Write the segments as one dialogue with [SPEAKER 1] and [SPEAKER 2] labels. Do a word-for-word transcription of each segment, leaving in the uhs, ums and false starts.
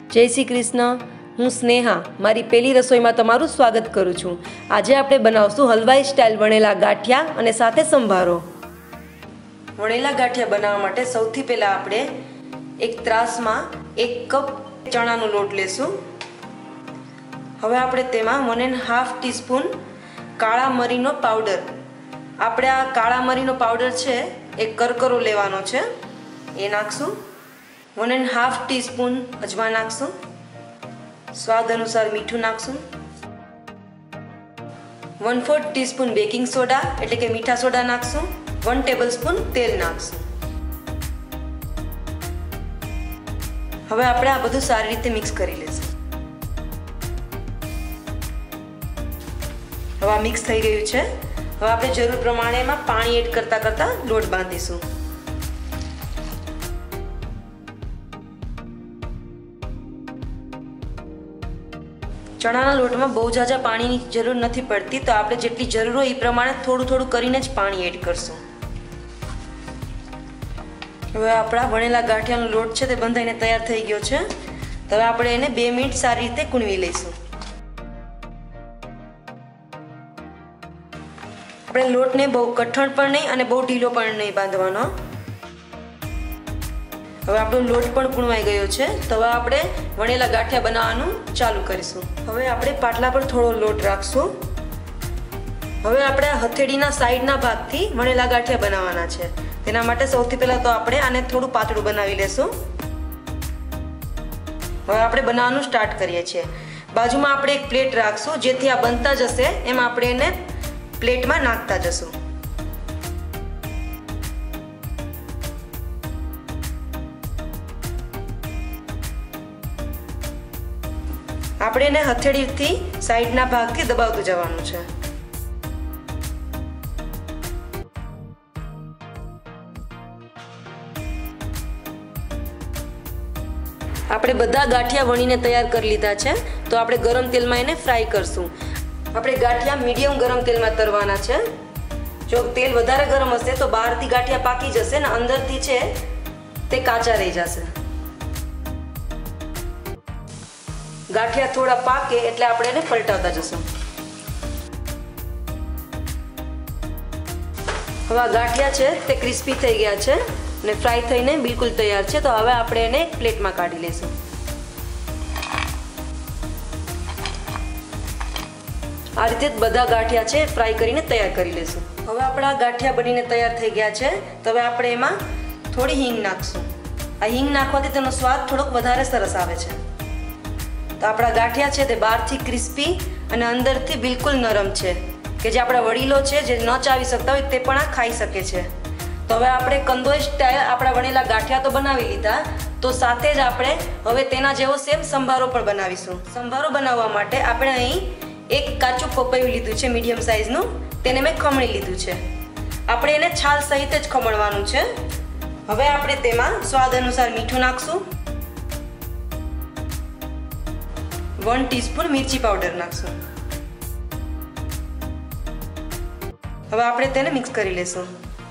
[SPEAKER 1] जय श्री कृष्ण। हूँ स्नेहा मारी पहली रसोई में तमारू स्वागत करूँ छूँ। आज आपणे बनावशुं हलवाई स्टाइल वणेला गाठिया अने साथे संभारो। वणेला गाठिया बनाववा माटे सौथी पहेला आपणे एक ત્રાસ में एक कप चणानो लोट लेशुं। हवे आपणे तेमां वन एंड हाफ टीस्पून काळा मरीनो पाउडर, आपणे आ काळा मरीनो पाउडर छे एक करकरो लेवानो छे ए नाखशुं। वन एंड हाफ टीस्पून अजमा नाखशुं। स्वाद अनुसार मीठू नाखशुं। One fourth teaspoon baking soda एटले के मीठा सोडा नाखशुं। वन टेबलस्पून तेल नाखशुं। हवे आपणे आ बधुं सारी रीते मिक्स करी लेशुं। हवे आ मिक्स थई गयुं छे। हवे आपणे जरूर प्रमाणे एमां पाणी एड करता करता लोट बांधीशुं। चणाना लोट में बहु जाजा पानी की जरूर नहीं पड़ती, तो आपणे जेटली जरूर हो ए प्रमाणे थोड़ू थोड़ू करीने ज पाणी एड करशुं। हवे आपणा वणेला गाठियानो लोट छे ते बंधाईने तैयार थई गयो छे। तो हवे आपणे एने बे मिनिट सारी रीते कूणवी लईशुं। आपणे लोटने बहु कठण पण नहीं अने बहु ढीलो पण नहीं बांधवानो। हवे आपणो लोट पण कूणवाई गयो छे, तो हवे आपणे वणेला गाठिया बनाववानुं चालू करीशुं। हवे आपणे पाटला पर थोड़ो लोट राखशुं। हवे आपणे हथेळीना साइडना भागथी वणेला गाठिया बनाववाना छे। तेना माटे सौथी पहेला तो आपणे आने थोड़ुं पातळुं बनावी लेशुं। हवे आपणे बनाववानुं स्टार्ट करीए छीए। बाजुमां आपणे एक प्लेट राखशुं, जेथी आ बनता जशे एम आपणे एने प्लेटमां नाखता जशुं। આપણે એને હથેળીથી સાઈડના ભાગથી દબાવતું જવાનું છે। આપણે બધા ગાંઠિયા વણીને તૈયાર કરી લીધા છે, તો આપણે ગરમ તેલમાં એને ફ્રાય કરશું। આપણે ગાંઠિયા મીડિયમ ગરમ તેલમાં તરવાના છે। જો તેલ વધારે ગરમ હશે તો બહારથી ગાંઠિયા પાકી જશે ને અંદરથી છે તે કાચા રહી જશે। गाठिया थोड़ा पाके एटले आपणे एने पलटावता जशुं। हवे गाठिया छे ते क्रिस्पी थई गया छे ने फ्राय थईने बिल्कुल तैयार छे। तो हवे आपणे एने एक प्लेटमां काढी लेशुं। आ रीते बधा गाठिया छे फ्राय करीने तैयार करी लेशुं। हवे आपणा गाठिया बनीने तैयार थई गया छे, तो हवे आपणे एमां थोड़ी हींग नाखशुं। आ हींग नाखवाथी तेनो स्वाद थोड़ोक वधारे सरस आवे छे। तो आपणा गाठिया छे ते बहारथी क्रिस्पी अने अंदरथी बिल्कुल नरम छे के जे आपणा वडीलो छे जे न चावी सकता होय ते पण आ खाई शके छे। तो हवे आपणे कंदोई स्टाइल आपणा वणेला गाठिया तो बनावी लीधा, तो साथे ज आपणे हवे तेना जेवो सेम संभारो पण बनावीशुं। संभारो बनाववा माटे आपणे અહીં एक काचું પપૈયું લીધું છે મીડિયમ સાઈઝનું, તેને મેં ખમણી લીધું છે। આપણે એને છાલ સહિત જ ખમણવાનું છે। હવે આપણે તેમાં સ્વાદ અનુસાર મીઠું નાખશું। वन टीस्पून मिर्ची पाउडर नाखशुं। हवे आपणे तेने मिक्स करी लेशुं।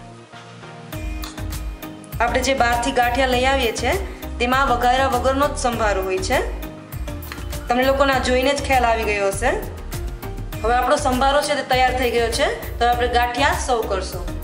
[SPEAKER 1] आपणे जे बहारथी गाठिया लई आवीए छे तेमां वघार्या वगरनो ज संभारो होय छे। तमने लोकोने आ जोईने ज ख्याल आवी गयो हशे। हवे आपणो संभारो छे ते तैयार थई गयो छे, तो आपणे गाठिया सर्व करशुं।